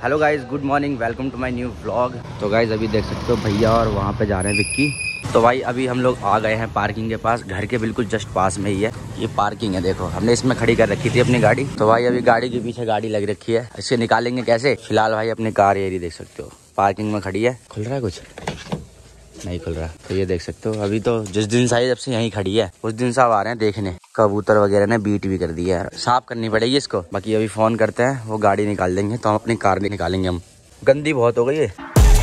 Hello guys, good morning, welcome to my new vlog. तो guys अभी देख सकते हो भैया और वहाँ पे जा रहे हैं विक्की। तो भाई अभी हम लोग आ गए हैं पार्किंग के पास, घर के बिल्कुल जस्ट पास में ही है ये पार्किंग है। देखो हमने इसमें खड़ी कर रखी थी अपनी गाड़ी। तो भाई अभी गाड़ी के पीछे गाड़ी लग रखी है, इसे निकालेंगे कैसे। फिलहाल भाई अपनी कार एरिया देख सकते हो पार्किंग में खड़ी है। खुल रहा है कुछ नहीं खुल रहा। तो ये देख सकते हो अभी तो जिस दिन से जब से यहीं खड़ी है उस दिन से अब आ रहे हैं देखने। कबूतर वगैरह ने बीट भी कर दिया है, साफ करनी पड़ेगी इसको। बाकी अभी फोन करते हैं, वो गाड़ी निकाल देंगे तो हम अपनी कार भी निकालेंगे। हम गंदी बहुत हो गई है।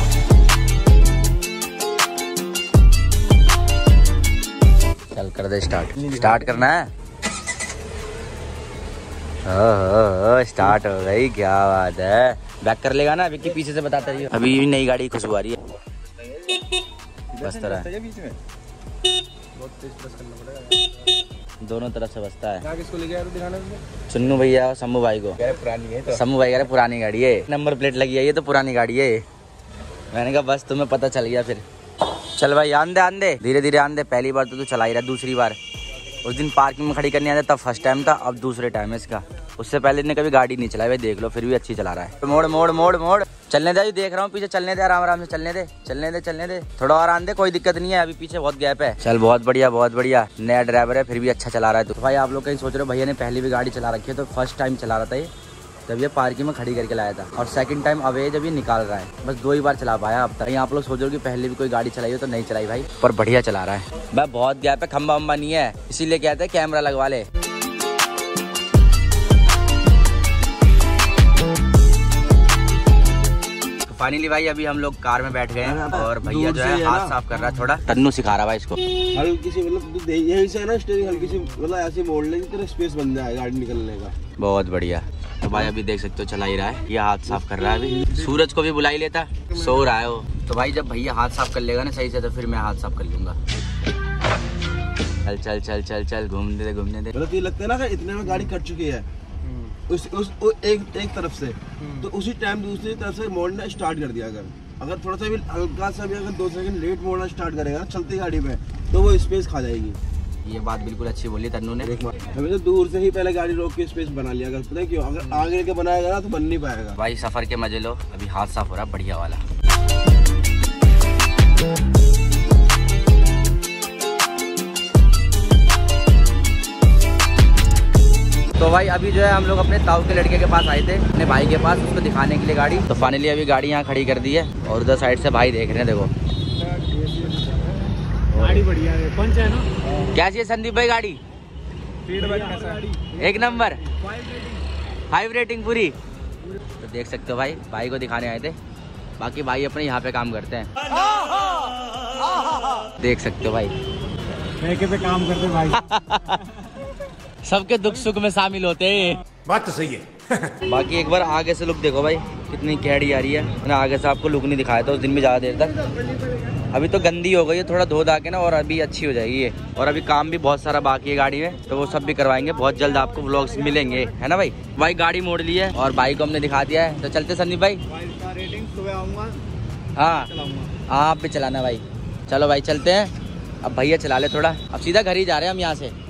चल कर दे स्टार्ट करना है। स्टार्ट हो गई, क्या बात है। बैक कर लेगा ना विक्की, पीछे से बताता रहिए। अभी नई गाड़ी खुशबू आ रही है बस तरह दोनों तरफ से बसता है। किसको लेके आया दिखाने में? चुन्नू भैया और शंभू भाई को। पुरानी है तो शंभू भाई कह रहे पुरानी गाड़ी है, नंबर प्लेट लगी है, ये तो पुरानी गाड़ी है। मैंने कहा बस तुम्हें पता चल गया। फिर चल भाई आन दे धीरे धीरे आन दे। पहली बार तो तू चला ही रहा, दूसरी बार उस दिन पार्किंग में खड़ी करने आया तब फर्स्ट टाइम था, अब दूसरे टाइम है इसका। उससे पहले ने कभी गाड़ी नहीं चलाई भाई, देख लो फिर भी अच्छी चला रहा है। मोड़ मोड़ मोड़ मोड़ चलने दे, देख रहा हूँ पीछे, चलने दे आराम से, चलने दे थोड़ा और आन दे, कोई दिक्कत नहीं है, अभी पीछे बहुत गैप है। चल बहुत बढ़िया, नया ड्राइवर है फिर भी अच्छा चला रहा है। तो भाई आप लोग कहीं सोच रहे हो भैया ने पहले भी गाड़ी चला रखी है, तो फर्स्ट टाइम चला रहा था ये, जब ये पार्किंग में खड़ी करके लाया था, और सेकंड टाइम अब ये जब ये निकाल रहा है। बस 2 ही बार चला पाया अब तक। आप लोग सोच रहे हो कि पहले भी कोई गाड़ी चलाई हो, तो नहीं चलाई भाई, पर बढ़िया चला रहा है भाई। बहुत गैप है, खंबा वंबा नहीं है, इसीलिए कहते हैं कैमरा लगवा ले। फाइनली भाई अभी हम लोग कार में बैठ गए हैं और भैया जो है हाथ साफ कर रहा है, थोड़ा तन्नू सिखा रहा है इसको। हल्की सी मतलब यहीं से है ना स्टीयरिंग, हल्की सी मतलब ऐसे मोड़ लेंगे तेरा स्पेस बन जाए गाड़ी निकलने का। बहुत बढ़िया। तो भाई अभी देख सकते हो चला ही रहा है, ये हाथ साफ कर रहा है। अभी सूरज को भी बुला ही लेता, सो रहा है वो। तो भाई जब भैया हाथ साफ कर लेगा ना सही से, तो फिर मैं हाथ साफ कर लूंगा। चल चल चल चल घूमने दे। मतलब ये लगता है ना इतने में गाड़ी कट चुकी है उस एक तरफ से, तो उसी टाइम दूसरी तरफ से मोड़ना स्टार्ट कर दिया। अगर थोड़ा सा भी हल्का सा भी अगर 2 सेकंड लेट मोड़ना स्टार्ट करेगा चलती गाड़ी में, तो वो स्पेस खा जाएगी। ये बात बिल्कुल अच्छी बोली तन्नू ने। हमें तो दूर से ही पहले गाड़ी रोक के स्पेस बना लिया। अगर पता है क्यों, अगर आगे के बनाएगा ना तो बन नहीं पाएगा। भाई सफर के मजे लो, अभी हाथ साफ हो रहा बढ़िया वाला। तो भाई अभी जो है हम लोग अपने ताऊ के लड़के के पास आए थे, अपने भाई के पास, उसको दिखाने के लिए गाड़ी। तो फाइनली अभी गाड़ी यहाँ खड़ी कर दी है और उधर साइड से भाई देख रहे हैं। देखो गाड़ी बढ़िया है, पंच है ना। क्या चाहिए संदीप भाई गाड़ी? एक नंबर, 5 रेटिंग पूरी। तो देख सकते हो भाई को दिखाने आए थे। बाकी भाई अपने यहाँ पे काम करते हैं, देख सकते हो भाई ठेके पे काम करते भाई। सबके दुख सुख में शामिल होते हैं। बात तो सही है। बाकी एक बार आगे से लुक देखो भाई, कितनी कैडी आ रही है। मैंने आगे से आपको लुक नहीं दिखाया था उस दिन भी ज़्यादा देर तक। अभी तो गंदी हो गई है, थोड़ा धो धा के ना, और अभी अच्छी हो जाएगी ये। और अभी काम भी बहुत सारा बाकी है गाड़ी में, तो वो सब भी करवाएंगे बहुत जल्द, आपको व्लॉग्स मिलेंगे, है ना भाई। भाई गाड़ी मोड़ ली है और भाई को हमने दिखा दिया है। तो चलते संदीप भाई। हाँ आप भी चलाना भाई। चलो भाई चलते हैं, अब भैया चला ले थोड़ा। अब सीधा घर ही जा रहे हैं हम यहाँ से।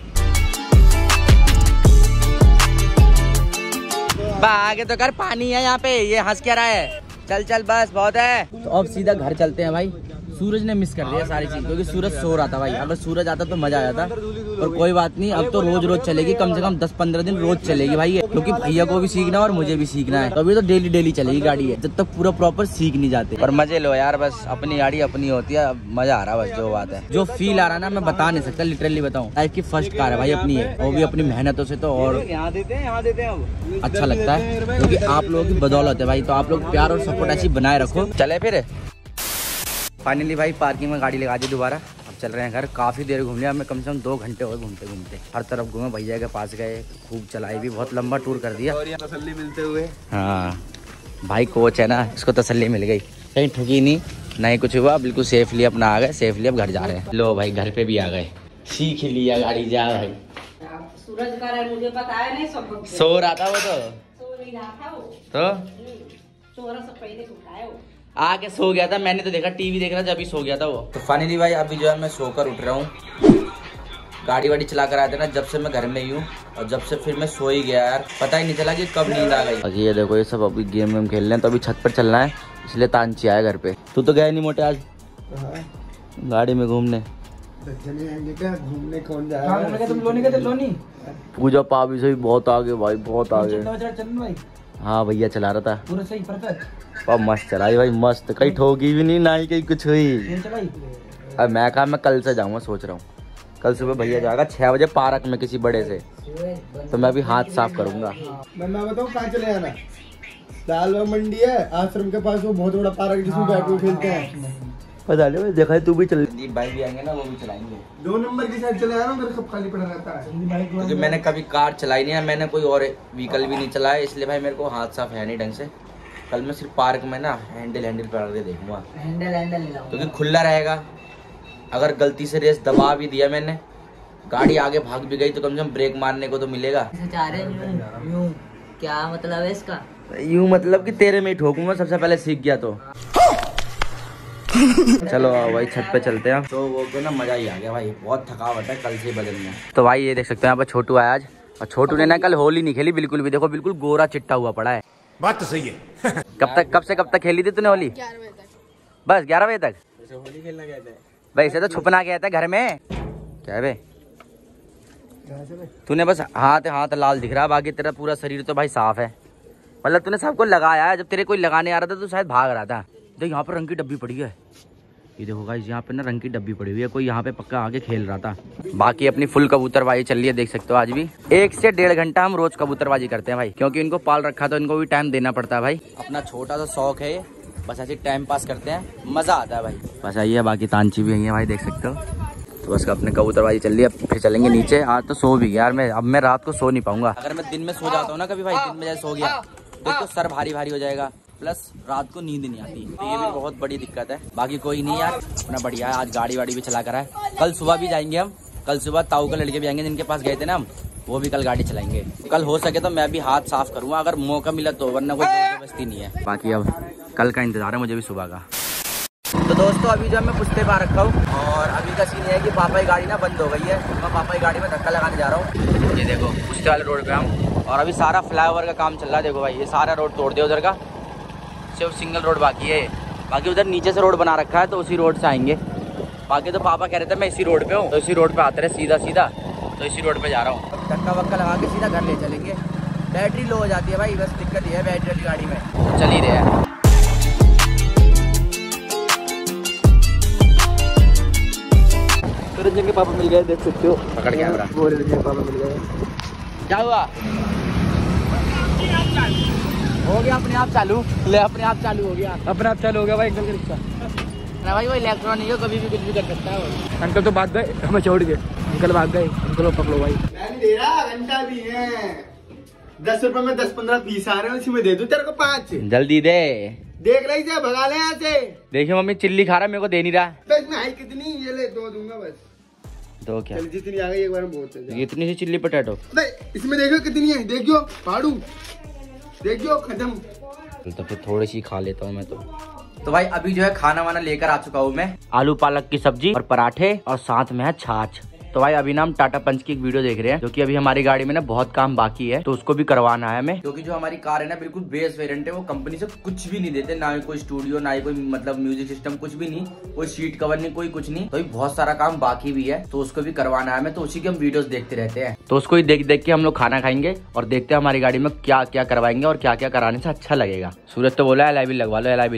आगे तो कर पानी है यहाँ पे, ये हंस क्या रहा है। चल चल बस बहुत है। तो अब सीधा घर चलते हैं भाई। सूरज ने मिस कर दिया सारी चीज, क्योंकि सूरज सो रहा था भाई। अगर सूरज आता तो मजा आ जाता, और कोई बात नहीं, अब तो रोज चलेगी, कम से कम 10-15 दिन रोज चलेगी भाई ये। क्योंकि भैया को भी सीखना है और मुझे भी सीखना है, तो अभी तो डेली चलेगी गाड़ी है, जब तक पूरा प्रॉपर सीख नहीं जाते। और मजे लो यार, बस अपनी गाड़ी अपनी होती है, मजा आ रहा है बस, जो बात है। जो फील आ रहा है ना मैं बता नहीं सकता, लिटरली बताऊँ। लाइफ की फर्स्ट कार है भाई अपनी है, वो भी अपनी मेहनतों से, तो और यहाँ देते हैं अच्छा लगता है, क्योंकि आप लोगों की बदौलत है भाई। तो आप लोग प्यार और सपोर्ट ऐसी बनाए रखो। चले फिर फाइनली भाई पार्किंग में गाड़ी लगा दी दोबारा। अब चल रहे हैं घर। काफ़ी देर घूम लिया, हमें कम से कम 2 घंटे हो गए घूमते। हर तरफ घूमे, भैया के पास गए, खूब चलाई भी, बहुत लंबा टूर कर दिया। और यहाँ तसल्ली मिलते हुए। हाँ भाई कोच है ना, इसको तसल्ली मिल गई, कहीं ठुकी नहीं कुछ हुआ, बिल्कुल सेफली अपना आ गए, सेफली अब घर जा रहे हैं। लो भाई घर पे भी आ गए, सीख लिया गाड़ी। जा भाई सूरज का है, मुझे पता है नहीं, सब सो रहा था वो, सो नहीं रहा था वो, तो सोने से पहले उठाया वो, आके सो गया था। मैंने तो देखा टीवी देख रहा था, अभी सो गया था वो। तो फाइनली भाई अभी जो है मैं सोकर उठ रहा हूँ। गाड़ी वाड़ी चला कर आए थे ना, जब से मैं घर में ही हूँ और जब से फिर मैं सो ही गया यार, पता ही नहीं चला कि कब नींद आ गई। ये देखो ये सब अभी गेम वेम खेल रहे हैं, तो अभी छत पर चलना है, इसलिए तानची आया घर पे। तू तो गया नहीं मोटे आज गाड़ी में घूमने? घूमने कौन जा रहा है? तुम लोनी गए थे? लोनी पूजा पाभी से भी बहुत आगे भाई, बहुत आगे। भाई हाँ भैया चला रहा था पूरा सही परफेक्ट। और मस्त चलाई भाई, मस्त, कहीं ठोकी भी नहीं, ना ही कहीं कुछ हुई। अब मैं कहा मैं कल से जाऊंगा, सोच रहा हूँ कल सुबह भैया जाएगा 6 बजे पार्क में किसी बड़े से, तो मैं अभी हाथ साफ करूंगा। मैं बताऊँ कहाँ चले जाना, लालबाग मंडी है आश्रम के पास, वो बहुत बड़ा पार्क है जिसमें बैट बॉल खेलते हैं। पता नहीं, देखा है तू भी चल। संदीप भाई भी आएंगे ना, वो भी चलाएंगे। 2 नंबर की साइड चले जाना, मेरे सब खाली पड़ा रहता है। क्योंकि मैंने कभी कार चलाई नहीं है, मैंने कोई और व्हीकल भी नहीं चलाया, इसलिए भाई मेरे को हाथ साफ है नहीं ढंग से। कल मैं सिर्फ पार्क में ना हैंडल पकड़ के देखूंगा, क्योंकि खुला रहेगा। अगर गलती से रेस दबा भी दिया मैंने, गाड़ी आगे भाग भी गई, तो कम से कम ब्रेक मारने को तो मिलेगा। यूं क्या मतलब है इसका? यूं मतलब कि तेरे में ही ठोकूंगा सबसे पहले, सीख गया तो। चलो भाई छत पे चलते हैं। तो वो तो ना मजा ही आ गया भाई, बहुत थकावट है कल से बदन में। तो भाई ये देख सकते हैं यहाँ पर छोटू आया आज, और छोटू ने ना कल होली नहीं खेली बिल्कुल भी, देखो बिल्कुल गोरा चिट्टा हुआ पड़ा है। बात तो सही है। कब से कब तक खेली थी तूने होली? 11 बजे तक। बस 11 बजे तक? होली खेलना गए थे वैसे तो छुपना गया था घर में। क्या है बे? तूने बस हाथ लाल दिख रहा, बाकी तेरा पूरा शरीर तो भाई साफ है। मतलब तूने सबको लगाया है, जब तेरे कोई लगाने आ रहा था तो शायद भाग रहा था। तो यहाँ पर रंग की डब्बी पड़ी है, ये देखो गाइस, यहाँ पे ना रंग की डब्बी पड़ी हुई है, कोई यहाँ पे पक्का आके खेल रहा था। बाकी अपनी फुल कबूतरबाजी चल रही है, देख सकते हो आज भी 1 से 1.5 घंटा हम रोज कबूतरबाजी करते हैं भाई, क्योंकि इनको पाल रखा तो इनको भी टाइम देना पड़ता है भाई। अपना छोटा सा शौक है ये, बस ऐसे टाइम पास करते हैं, मजा आता है भाई। बस आइए, बाकी तांची भी है भाई, देख सकते हो। तो बस अपने कबूतरबाजी चल रही है, फिर चलेंगे नीचे। आज तो सो भी गया यार मैं, अब मैं रात को सो नहीं पाऊंगा। अगर मैं दिन में सो जाता हूँ ना कभी भाई, दिन में जैसे सो गया तो सर भारी भारी हो जाएगा, प्लस रात को नींद नहीं आती, तो ये भी बहुत बड़ी दिक्कत है। बाकी कोई नहीं यार, अपना बढ़िया है, आज गाड़ी वाड़ी भी चला कर है। कल सुबह भी जाएंगे हम, कल सुबह ताऊ के लड़के भी आएंगे जिनके पास गए थे ना हम, वो भी कल गाड़ी चलाएंगे। कल हो सके तो मैं भी हाथ साफ करूंगा अगर मौका मिला तो, वरना कोई जबरदस्ती नहीं है। बाकी अब कल का इंतजार है मुझे भी सुबह का। तो दोस्तों अभी जो मैं पुश्ते पा रखा हूँ, और अभी का सीन है कि पापा की गाड़ी ना बंद हो गई है, मैं पापा की गाड़ी में धक्का लगाने जा रहा हूँ। ये देखो पुश्ते वाले रोड पे हम, और अभी सारा फ्लाईओवर का काम चल रहा है। देखो भाई ये सारा रोड तोड़ दिया उधर का, सिर्फ सिंगल रोड बाकी है। बाकी उधर नीचे से रोड बना रखा है, तो उसी रोड से आएंगे। बाकी तो पापा कह रहे थे मैं इसी रोड पे हूँ, तो इसी रोड पे आते रहे सीधा सीधा, तो इसी रोड पे जा रहा हूँ। धक्का वक्का लगा के सीधा घर ले चलेंगे। बैटरी लो हो जाती है भाई, बस दिक्कत ये है बैटरी वाली गाड़ी में, तो चल ही रहे हैं। रंजन के पापा मिल गए, देख सकते हो, पकड़ कैमरा। रंजन के पापा मिल गए। क्या हुआ? हो गया अपने आप चालू, ले अपने आप चालू हो गया, अपने आप चालू हो गया भाई अंकल का रिक्शा। ना भाई वो इलेक्ट्रॉनिक है, कभी भी कुछ भी कर सकता है वो। अंकल तो भाग गए, हमें छोड़ के अंकल भाग गए। अंकल पकड़ो भाई, मैं नहीं दे रहा, घंटा भी है। 10 रुपए में 10-15 पीस आ रहे हैं, इसी में दे दूं तेरे को 5। जल्दी दे, देख रही से भगा ले यहाँ से। देखिए मम्मी चिल्ली खा रहा है, मेरे को दे नहीं रहा। तो इसमें आई कितनी, ये ले 2 दूंगा बस। तो क्या चल जितनी आ गई एक बार में बहुत है। इतनी सी चिल्ली पोटैटो? इसमें देखो कितनी है, देखियो फाड़ू, देखियो खत्म। तो फिर थोड़ी सी खा लेता हूँ मैं तो भाई अभी जो है खाना वाना लेकर आ चुका हूँ मैं, आलू पालक की सब्जी और पराठे, और साथ में है छाछ। तो भाई अभी ना हम टाटा पंच की एक वीडियो देख रहे हैं, जो कि अभी हमारी गाड़ी में ना बहुत काम बाकी है, तो उसको भी करवाना है हमें। क्योंकि जो हमारी कार है ना बिल्कुल बेस वेरिएंट है, वो कंपनी से कुछ भी नहीं देते, ना ही कोई स्टूडियो, ना ही कोई मतलब म्यूजिक सिस्टम, कुछ भी नहीं, कोई सीट कवर नहीं, कोई कुछ नहीं। तो बहुत सारा काम बाकी भी है, तो उसको भी करवाना है हमें, तो उसी के हम वीडियोस देखते रहते हैं। तो उसको ही देख देख के हम लोग खाना खाएंगे, और देखते हैं हमारी गाड़ी में क्या क्या करवाएंगे और क्या क्या कराने से अच्छा लगेगा। सूरज तो बोला एलआई बिल लगवा लो, एलआई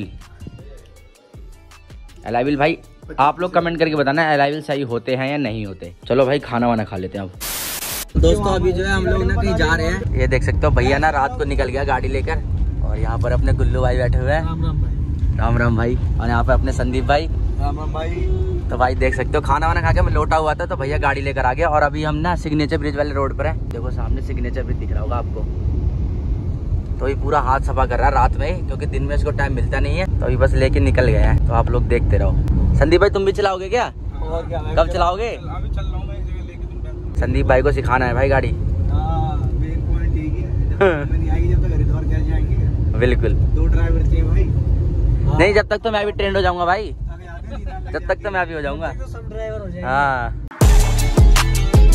बिल भाई आप लोग कमेंट करके बताना एलआई बिल सही होते हैं या नहीं होते। चलो भाई खाना वाना खा लेते हैं अब। दोस्तों अभी जो है हम लोग ना कहीं जा रहे हैं, ये देख सकते हो भैया ना रात को निकल गया गाड़ी लेकर, और यहाँ पर अपने गुल्लू भाई बैठे हुए हैं। राम राम भाई। और यहाँ पर अपने संदीप भाई। राम राम भाई। तो भाई देख सकते हो खाना वाना खा के मैं लौटा हुआ था, तो भैया गाड़ी लेकर आ गया, और अभी हम ना सिग्नेचर ब्रिज वाले रोड पर है। देखो सामने सिग्नेचर ब्रिज दिख रहा होगा आपको। तो ये पूरा हाथ सफा कर रहा है रात में, क्योंकि दिन में इसको टाइम मिलता नहीं है, तो अभी बस लेके निकल गया है। तो आप लोग देखते रहो। संदीप भाई तुम भी चलाओगे क्या? और क्या, कब चलाओगे? अभी चल रहा हूं मैं, जगह लेके तुम। संदीप भाई को सिखाना है भाई गाड़ी। हां मेन पॉइंट ठीक है, मैं नहीं आएगी जब तक हरिद्वार क्या जाएंगे। बिल्कुल 2 ड्राइवर चाहिए भाई। नहीं जब तक तो मैं भी ट्रेंड हो जाऊंगा भाई, जब तक तो मैं भी हो जाऊंगा। सब ड्राइवर हो जाएंगे। हाँ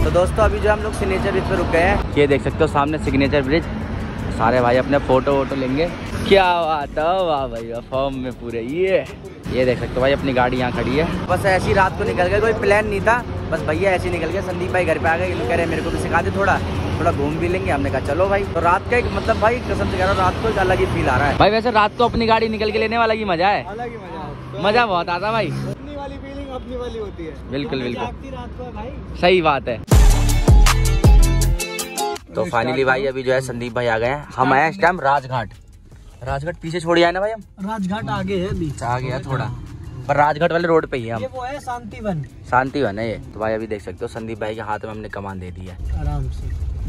तो दोस्तों अभी जो हम लोग सिग्नेचर ब्रिज पे रुक गए हैं, ये देख सकते हो सामने सिग्नेचर ब्रिज। सारे भाई अपने फोटो वोटो लेंगे। क्या बात है, वाह भाई वाह, फॉर्म में पूरे। ये देख सकते हो भाई अपनी गाड़ी यहाँ खड़ी है। बस ऐसी ही रात को निकल गए, कोई प्लान नहीं था, बस भैया ऐसे ही निकल गए। संदीप भाई घर पे आ गए, कह रहे मेरे को भी सिखा दे, थोड़ा घूम भी लेंगे। हमने कहा चलो भाई। तो रात का एक मतलब भाई कसम से कह रहा हूँ, रात को एक अलग ही फील आ रहा है भाई। वैसे रात को अपनी गाड़ी निकल के लेने वाला ही मजा है, अलग ही मजा, मजा बहुत आता भाई। अपनी वाली फीलिंग अपनी वाली होती है। बिल्कुल बिल्कुल रात को भाई, सही बात है। तो फाइनली भाई अभी जो है संदीप भाई आ गए हैं। हम आए इस टाइम राजघाट। राजघाट पीछे छोड़ आए ना भाई हम। राजघाट आगे है अभी, आगे है थोड़ा, पर राजघाट वाले रोड पे ही है हम। ये वो है शांतिवन। शांतिवन है ये। तो भाई अभी देख सकते हो संदीप भाई के हाथ में हमने कमान दे दी है। आराम से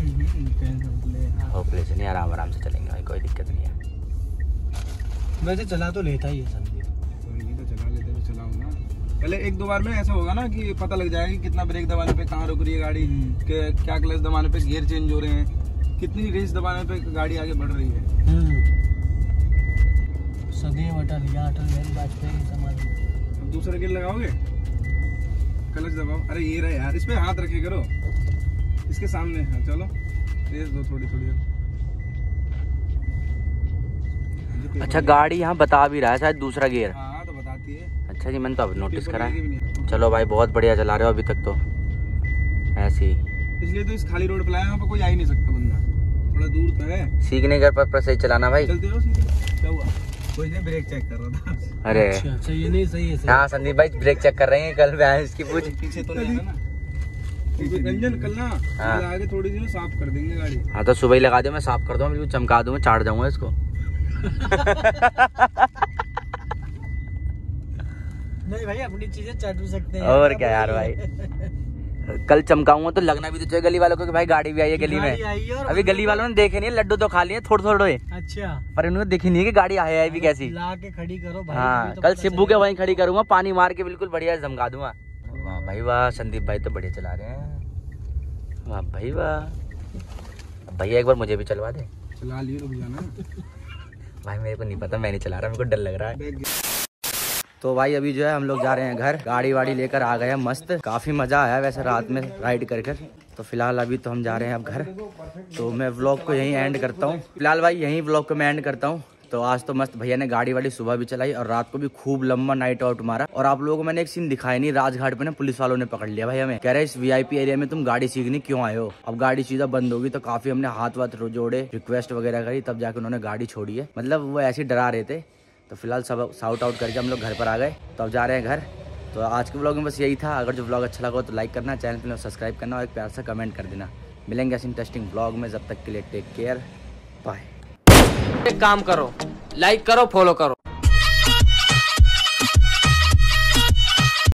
होपलेस नहीं, आराम से चलेंगे भाई, कोई दिक्कत नहीं है। वैसे चला तो लेता ही है संदीप। तो चला लेते तो चलाऊं ना। पहले एक दो बार में ऐसा होगा ना कि पता लग जाएगा कि कितना ब्रेक दबाने पे कहाँ रुक रही है गाड़ी, क्या क्लच दबाने पे गियर चेंज हो रहे हैं, कितनी रेस दबाने पे गाड़ी आगे बढ़ रही है। सदैव अटल या अटल बिहारी वाजपेयी समाधि। अब दूसरा गियर लगाओगे, क्लच दबाओ। अरे ये रहे यार, इस पे हाथ रखे करो, इसके सामने। हाँ चलो रेस दो थोड़ी थोड़ी। अच्छा गाड़ी यहाँ बता भी रहा है शायद दूसरा गियर। हाँ तो बताती है। अच्छा जी, मैंने तो अब नोटिस करा है। चलो भाई बहुत बढ़िया चला रहे हो अभी तक तो ऐसे ही। इसलिए तो इस खाली रोड पे लाया, वहाँ पे कोई आ ही नहीं सकता बंदा, थोड़ा दूर तो है। सीखने के पर सही चलाना भाई। चलते हो सीधे। क्या हुआ? कोई नहीं, ब्रेक चेक कर रहा था। अरे सही है, नहीं सही है। हाँ संदीप भाई ब्रेक चेक कर रहे हैं, कल भैंस की पूछ। पीछे तो नहीं है ना रंजन, कल ना आगे थोड़ी सी साफ कर देंगे गाड़ी। हाँ तो सुबह ही लगा दो, मैं साफ कर दूँ, बिल्कुल चमका दूँ, चाट जाऊंगा इसको। नहीं भाई, अपनी चीजें चाट भी सकते हैं। और क्या यार भाई, कल चमकाऊंगा तो लगना भी तो चाहिए गली वालों को कि भाई गाड़ी भी आई है गली में। अभी गली वालों ने देखे नहीं, लड्डू तो खा लिए थोड़े थोड़े। अच्छा, पर इन्होंने देखी नहीं कि गाड़ी आई भी कैसी। ला के खड़ी करो भाई। हाँ कल शिब्बू के वहीं खड़ी करूंगा, पानी मार के बिल्कुल बढ़िया धमका दूंगा। वाह भाई वाह, संदीप भाई तो बढ़िया चला रहे हैं। वाह भाई वाह। भैया एक बार मुझे भी चलवा दे। चला लिए, रुक जाना भाई मेरे को नहीं पता, मैं नहीं चला रहा, मेरे को डर लग रहा है। तो भाई अभी जो है हम लोग जा रहे हैं घर, गाड़ी वाड़ी लेकर आ गए हैं मस्त। काफ़ी मज़ा आया वैसे रात में राइड कर कर। तो फिलहाल अभी तो हम जा रहे हैं अब घर। तो मैं व्लॉग को यहीं एंड करता हूँ फिलहाल भाई, यहीं व्लॉग को मैं एंड करता हूँ। तो आज तो मस्त भैया ने गाड़ी वाड़ी सुबह भी चलाई और रात को भी खूब लंबा नाइट आउट मारा। और आप लोगों को मैंने एक सीन दिखाया नहीं, राजघाट पे ना पुलिस वालों ने पकड़ लिया भाई हमें, कह रहे इस VIP एरिया में तुम गाड़ी सीखने क्यों आए हो। अब गाड़ी सीधा बंद होगी, तो काफी हमने हाथ वाथ जोड़े, रिक्वेस्ट वगैरह करी, तब जाके उन्होंने गाड़ी छोड़ी है। मतलब वो ऐसे डरा रहे थे। तो फिलहाल सब साउट आउट करके हम लोग घर पर आ गए। तो अब जा रहे हैं घर। तो आज के व्लॉग में बस यही था। अगर जो व्लॉग अच्छा लगा तो लाइक करना, चैनल पर सब्सक्राइब करना और एक प्यार सा कमेंट कर देना। मिलेंगे ऐसे इंटरेस्टिंग व्लॉग में, जब तक के लिए टेक केयर, बाय। एक काम करो, लाइक करो, फॉलो करो।